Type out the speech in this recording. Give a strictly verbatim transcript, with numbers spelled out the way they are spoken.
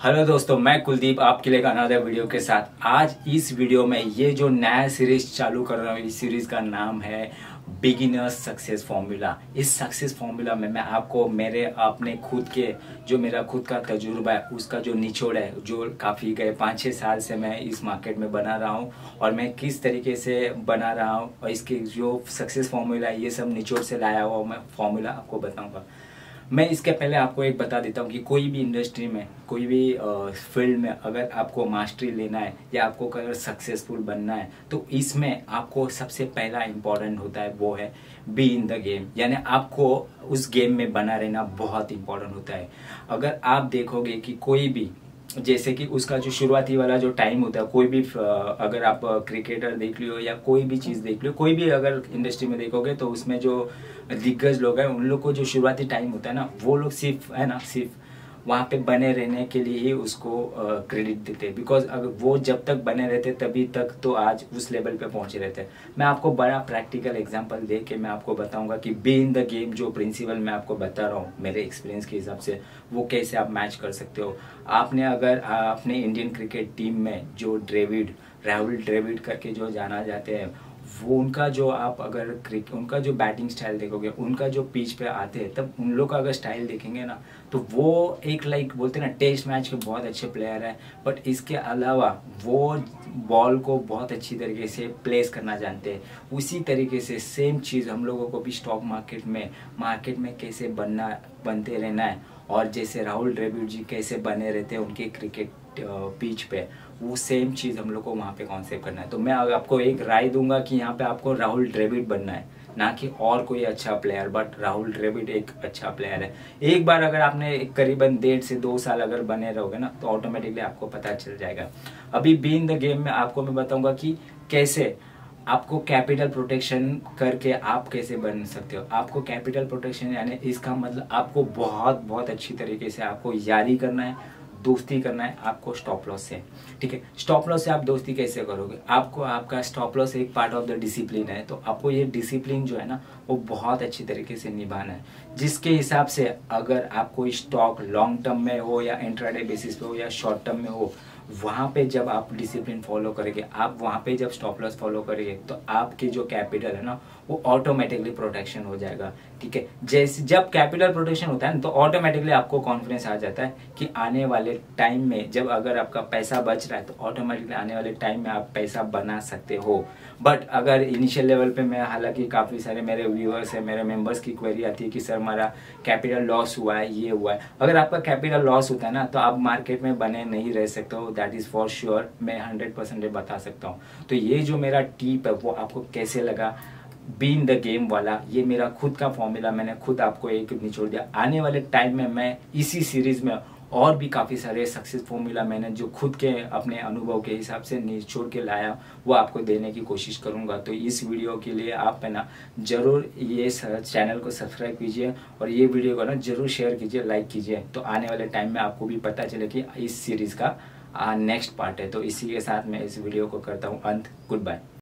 Hello दोस्तों, मैं कुलदीप आपके लिए अनदर वीडियो के साथ। आज इस वीडियो में ये जो नया सीरीज चालू कर रहा हूँ, इस सीरीज का नाम है बिगिनर्स सक्सेस फॉर्मूला। इस सक्सेस फॉर्मूला में मैं आपको मेरे अपने खुद के जो मेरा खुद का तजुर्बा है उसका जो निचोड़ है, जो काफ़ी गए पाँच छः साल से मैं इस मार्केट में बना रहा हूँ और मैं किस तरीके से बना रहा हूँ और इसके जो सक्सेस फॉर्मूला है ये सब निचोड़ से लाया हुआ मैं फॉर्मूला आपको बताऊँगा। मैं इसके पहले आपको एक बता देता हूँ कि कोई भी इंडस्ट्री में, कोई भी फील्ड में अगर आपको मास्टरी लेना है या आपको अगर सक्सेसफुल बनना है तो इसमें आपको सबसे पहला इम्पोर्टेंट होता है वो है बी इन द गेम, यानी आपको उस गेम में बना रहना बहुत इम्पोर्टेंट होता है। अगर आप देखोगे कि कोई भी, जैसे कि उसका जो शुरुआती वाला जो टाइम होता है, कोई भी अगर आप क्रिकेटर देख लियो या कोई भी चीज़ देख लियो, कोई भी अगर इंडस्ट्री में देखोगे तो उसमें जो दिग्गज लोग हैं उन लोग को जो शुरुआती टाइम होता है ना, वो लोग सिर्फ है ना सिर्फ वहाँ पे बने रहने के लिए ही उसको क्रेडिट देते हैं। बिकॉज अगर वो जब तक बने रहते तभी तक तो आज उस लेवल पे पहुँचे रहते हैं। मैं आपको बड़ा प्रैक्टिकल एग्जांपल दे के मैं आपको बताऊंगा कि बी इन द गेम जो प्रिंसिपल मैं आपको बता रहा हूँ मेरे एक्सपीरियंस के हिसाब से, वो कैसे आप मैच कर सकते हो। आपने अगर अपने इंडियन क्रिकेट टीम में जो ड्रेविड राहुल ड्रेविड करके जो जाना जाते हैं, वो उनका जो आप अगर क्रिकेट उनका जो बैटिंग स्टाइल देखोगे, उनका जो पिच पे आते हैं तब उन लोग का अगर स्टाइल देखेंगे ना तो वो एक लाइक बोलते हैं ना टेस्ट मैच के बहुत अच्छे प्लेयर है। बट इसके अलावा वो बॉल को बहुत अच्छी तरीके से प्लेस करना जानते हैं। उसी तरीके से सेम चीज़ हम लोगों को भी स्टॉक मार्केट में मार्केट में कैसे बनना बनते रहना है, और जैसे राहुल द्रविड़ जी कैसे बने रहते हैं उनके क्रिकेट पिच पे, वो सेम चीज़ हम लोग को वहाँ पे कॉन्सेप्ट करना है। तो मैं आपको एक राय दूंगा कि यहाँ पे आपको राहुल द्रविड़ बनना है, ना कि और कोई अच्छा प्लेयर, बट राहुल द्रविड़ एक अच्छा प्लेयर है। एक बार अगर आपने करीबन डेढ़ से दो साल अगर बने रहोगे ना तो ऑटोमेटिकली आपको पता चल जाएगा। अभी बी इन द गेम में आपको मैं बताऊंगा कि कैसे आपको कैपिटल प्रोटेक्शन करके आप कैसे बन सकते हो। आपको कैपिटल प्रोटेक्शन यानी इसका मतलब आपको बहुत बहुत अच्छी तरीके से आपको यारी करना है, दोस्ती करना है आपको स्टॉप लॉस से। ठीक है, स्टॉप लॉस से आप दोस्ती कैसे करोगे? आपको आपका स्टॉप लॉस एक पार्ट ऑफ द डिसिप्लिन है, तो आपको ये डिसिप्लिन जो है ना वो बहुत अच्छी तरीके से निभाना है, जिसके हिसाब से अगर आप कोई स्टॉक लॉन्ग टर्म में हो या इंट्राडे बेसिस पे हो या शॉर्ट टर्म में हो, वहाँ पे जब आप डिसिप्लिन फॉलो करेंगे, आप वहाँ पे जब स्टॉप लॉस फॉलो करेंगे तो आपकी जो कैपिटल है ना वो ऑटोमेटिकली प्रोटेक्शन हो जाएगा। ठीक है, जैसे जब कैपिटल प्रोटेक्शन होता है ना तो ऑटोमेटिकली आपको कॉन्फिडेंस आ जाता है कि आने वाले टाइम में जब अगर आपका पैसा बच रहा है तो ऑटोमेटिकली आने वाले टाइम में आप पैसा बना सकते हो। बट अगर इनिशियल लेवल पे मैं, हालांकि काफ़ी सारे मेरे व्यूअर्स है, मेरे मेंबर्स की क्वेरी आती है कि सर हमारा कैपिटल लॉस हुआ है, ये हुआ है। अगर आपका कैपिटल लॉस होता है ना तो आप मार्केट में बने नहीं रह सकते हो, दैट इज़ फॉर श्योर। मैं हंड्रेड परसेंट बता सकता हूँ। तो ये जो मेरा टिप है वो आपको कैसे लगा, बी इन द गेम वाला, ये मेरा खुद का फॉर्मूला मैंने खुद आपको एक निचोड़ दिया। आने वाले टाइम में मैं इसी सीरीज में और भी काफ़ी सारे सक्सेस फॉर्मूला मैंने जो खुद के अपने अनुभव के हिसाब से निचोड़ के लाया वो आपको देने की कोशिश करूंगा। तो इस वीडियो के लिए आप है ना जरूर ये चैनल को सब्सक्राइब कीजिए और ये वीडियो को ना जरूर शेयर कीजिए, लाइक कीजिए, तो आने वाले टाइम में आपको भी पता चले कि इस सीरीज़ का नेक्स्ट पार्ट है। तो इसी के साथ मैं इस वीडियो को करता हूँ अंत। Good bye.